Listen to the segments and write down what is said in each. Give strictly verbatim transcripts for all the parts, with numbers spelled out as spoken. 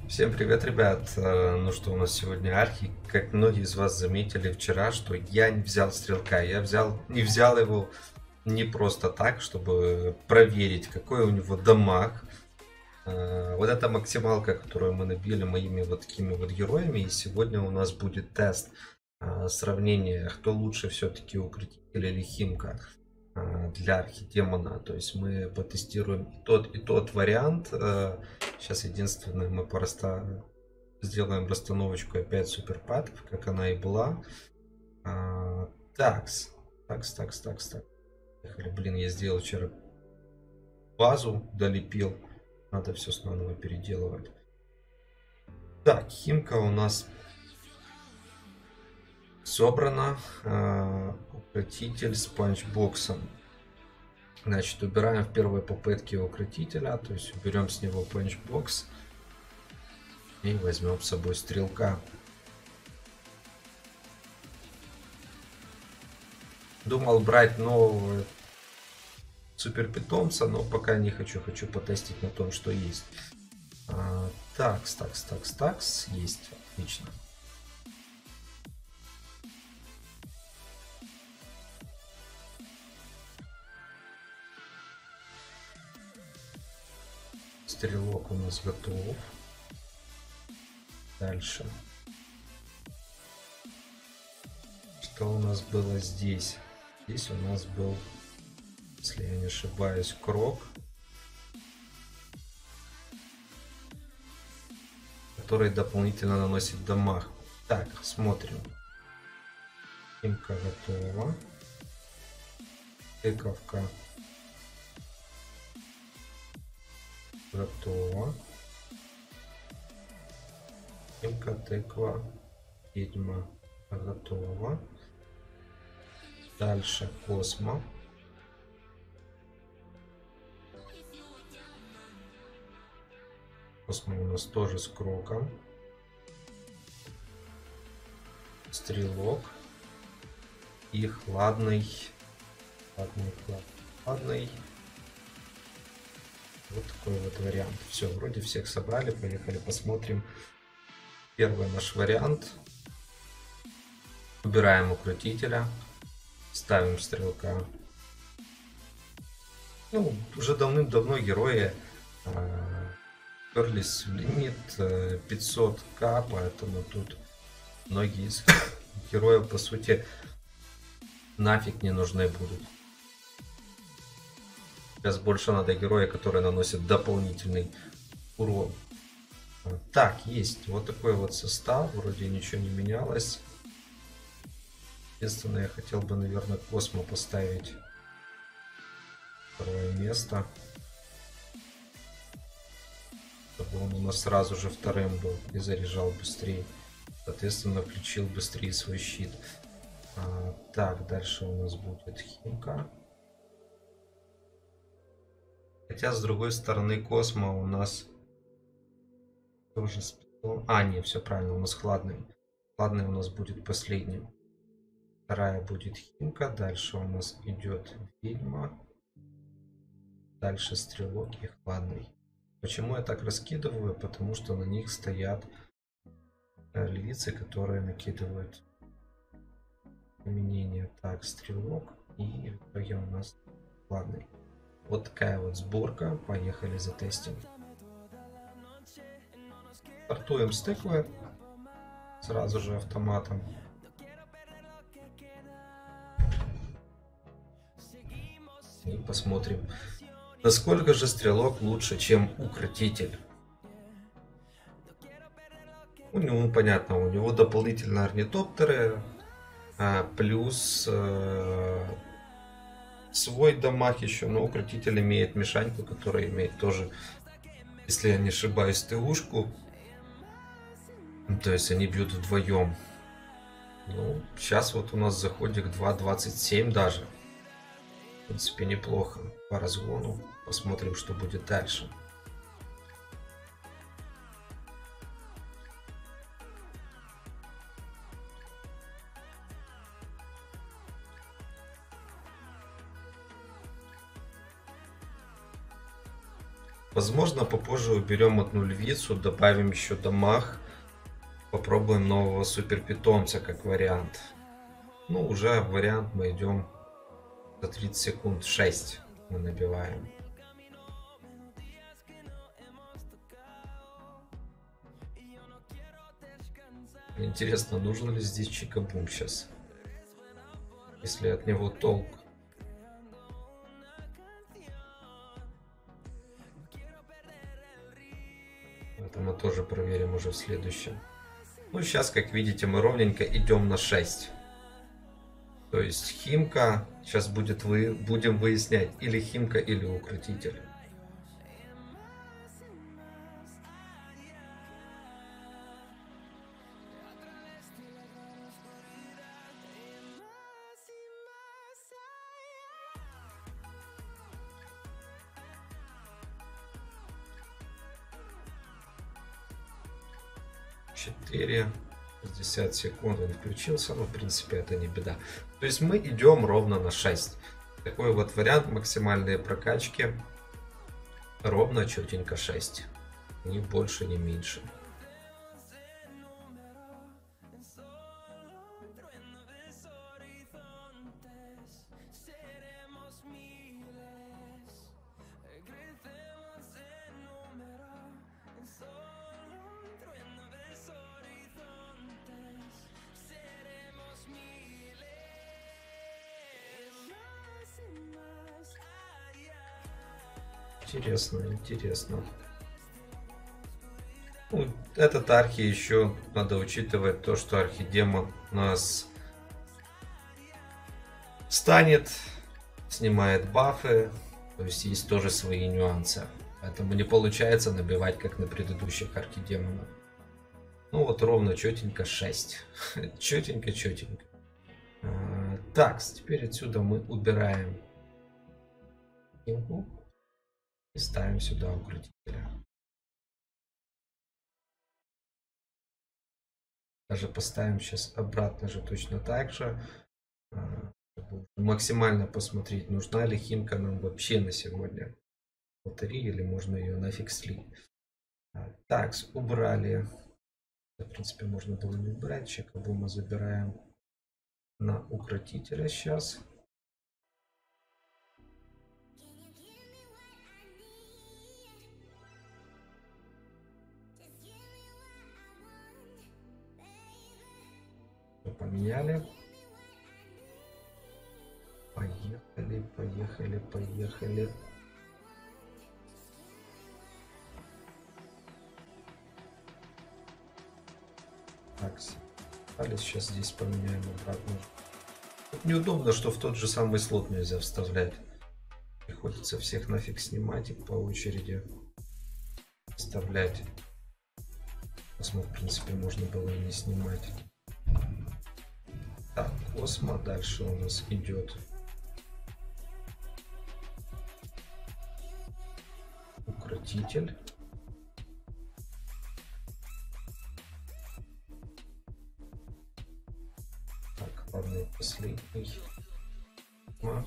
Всем привет, ребят! Э, Ну что, у нас сегодня архи. Как многие из вас заметили вчера, что я не взял стрелка. Я взял, не взял его не просто так, чтобы проверить, какой у него дамаг. Э, Вот эта максималка, которую мы набили моими вот такими вот героями. И сегодня у нас будет тест э, сравнения, кто лучше все-таки, укротитель или химка э, для архидемона. То есть мы потестируем и тот, и тот вариант. Э, Сейчас единственное, мы просто сделаем расстановочку опять суперпатов, как она и была. А, такс, такс, такс, такс, такс. Поехали. Блин, я сделал вчера базу, долепил. Надо все снова переделывать. Так, химка у нас собрана. А, укротитель с панчбоксом. Значит, убираем в первой попытке укротителя, то есть уберем с него панчбокс и возьмем с собой стрелка. Думал брать нового супер питомца, но пока не хочу, хочу потестить на том, что есть. А, такс, такс, такс, такс, есть, отлично. Стрелок у нас готов. Дальше. Что у нас было здесь? Здесь у нас был, если я не ошибаюсь, крок, который дополнительно наносит дамаг. Так, смотрим. Химка готова. Тыковка готова. Химка, тыква, ведьма готова. Дальше космо. Космо у нас тоже с кроком. Стрелок. И хладный. Хладный, хладный. Вот такой вот вариант. Все, вроде всех собрали. Поехали посмотрим. Первый наш вариант. Убираем укротителя. Ставим стрелка. Ну, уже давным-давно герои э, перлись в лимит пятьсот ка, поэтому тут многие из героев, по сути, нафиг не нужны будут. Сейчас больше надо герои, которые наносят дополнительный урон. Так, есть вот такой вот состав, вроде ничего не менялось. Единственное, я хотел бы, наверное, Космо поставить второе место, чтобы он у нас сразу же вторым был и заряжал быстрее. Соответственно, включил быстрее свой щит. А, так, дальше у нас будет химка. Хотя, с другой стороны, Космо у нас тоже спитом. А, не, все правильно, у нас хладный. Хладный у нас будет последним. Вторая будет химка. Дальше у нас идет ведьма. Дальше стрелок и хладный. Почему я так раскидываю? Потому что на них стоят львицы, которые накидывают применение. Так, стрелок и в итоге у нас хладный. Вот такая вот сборка. Поехали затестим. Стартуем с тыквы. Сразу же автоматом. И посмотрим, насколько же стрелок лучше, чем укротитель. У него, понятно, у него дополнительно орнитоптеры. Плюс э, свой дамаг еще. Но укротитель имеет мешаньку, которая имеет тоже, если я не ошибаюсь, ТУшку. То есть они бьют вдвоем. Ну, сейчас вот у нас заходик два двадцать семь даже. В принципе, неплохо по разгону. Посмотрим, что будет дальше. Возможно, попозже уберем одну львицу, добавим еще дамаг. Попробуем нового супер питомца как вариант. Ну, уже вариант мы идем за тридцать секунд. шесть мы набиваем. Интересно, нужен ли здесь чикабум сейчас? Если от него толк. Это мы тоже проверим уже в следующем. Ну, сейчас, как видите, мы ровненько идем на шесть. То есть Химка, сейчас будет вы, будем выяснять, или Химка, или Укротитель. четыре, шестьдесят секунд он включился, но в принципе это не беда. То есть мы идем ровно на шесть. Такой вот вариант, максимальные прокачки. Ровно четенько шесть. Ни больше, ни меньше. Интересно, интересно. Ну, этот архи еще надо учитывать то, что архидемон у нас станет, снимает бафы, то есть есть тоже свои нюансы. Поэтому не получается набивать, как на предыдущих архидемонах. Ну вот ровно четенько шесть. Четенько, четенько. А, так, теперь отсюда мы убираем Химку. И ставим сюда Укротителя. Даже поставим сейчас обратно же точно так же. Чтобы максимально посмотреть, нужна ли Химка нам вообще на сегодня. Полтори или можно ее нафиг слить. Так, убрали. В принципе, можно было не убрать. Чикабума забираем на Укротителя сейчас. Поменяли. Поехали, поехали, поехали. Так, сейчас здесь поменяем обратно. Тут неудобно, что в тот же самый слот нельзя вставлять. Приходится всех нафиг снимать и по очереди вставлять. Космо, в принципе, можно было и не снимать. Так, Космо. Дальше у нас идет Укротитель. Так, ладно, последний. А.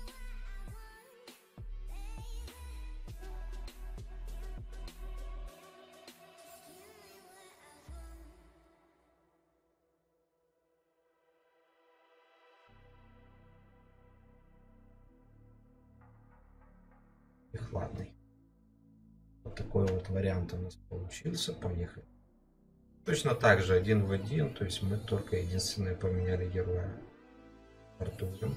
Хладный. Вот такой вот вариант у нас получился. Поехали. Точно так же один в один, то есть мы только единственное поменяли героя. Стартуем.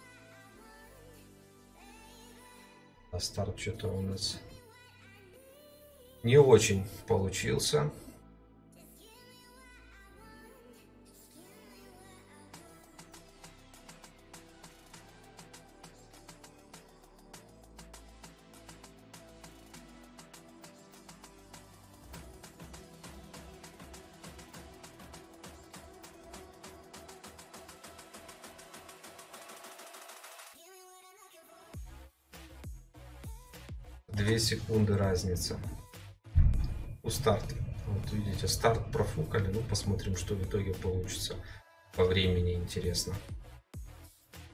А старт что-то у нас не очень получился. две секунды разница у старта. Вот видите, старт профукали. Ну, посмотрим, что в итоге получится по времени. Интересно.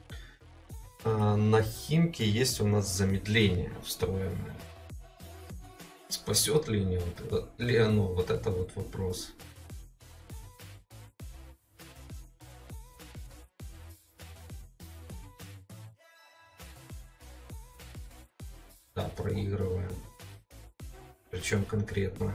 А на Химке есть у нас замедление встроенное. Спасет ли, не, вот, ли оно? Вот это вот вопрос. Да, проигрываем. Причем конкретно.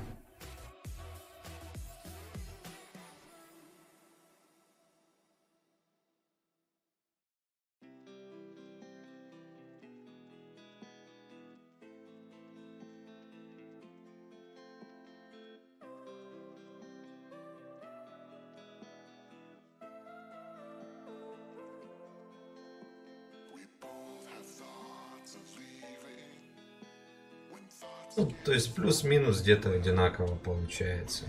Ну, то есть плюс-минус где-то одинаково получается.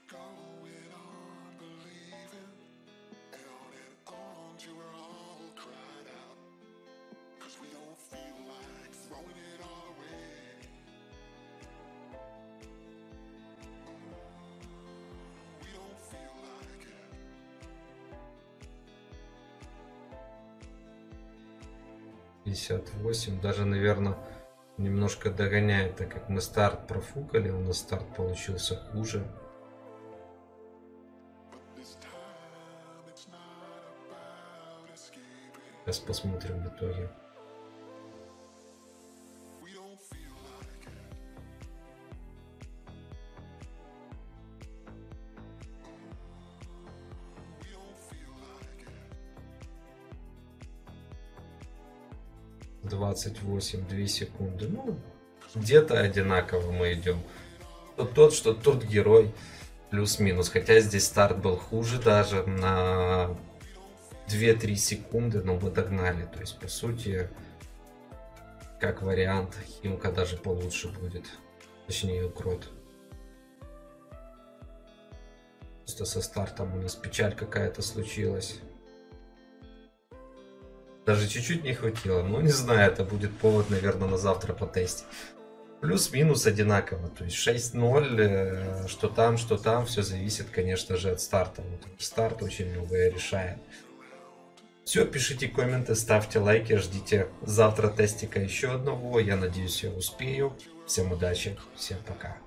пятьдесят восемь, даже, наверное, немножко догоняет, так как мы старт профукали, у нас старт получился хуже. Сейчас посмотрим в итоге. двадцать восемь, две секунды. Ну, где-то одинаково мы идем. То тот, что тот герой, плюс-минус. Хотя здесь старт был хуже даже на две-три секунды, но мы догнали. То есть, по сути, как вариант, Химка даже получше будет. Точнее, Укрот. Просто со стартом у нас печаль какая-то случилась. Даже чуть-чуть не хватило. Ну, не знаю, это будет повод, наверное, на завтра потестить. Плюс-минус одинаково. То есть шесть ноль, э, что там, что там. Все зависит, конечно же, от старта. Вот старт очень многое решает. Все, пишите комменты, ставьте лайки, ждите завтра тестика еще одного. Я надеюсь, я успею. Всем удачи, всем пока.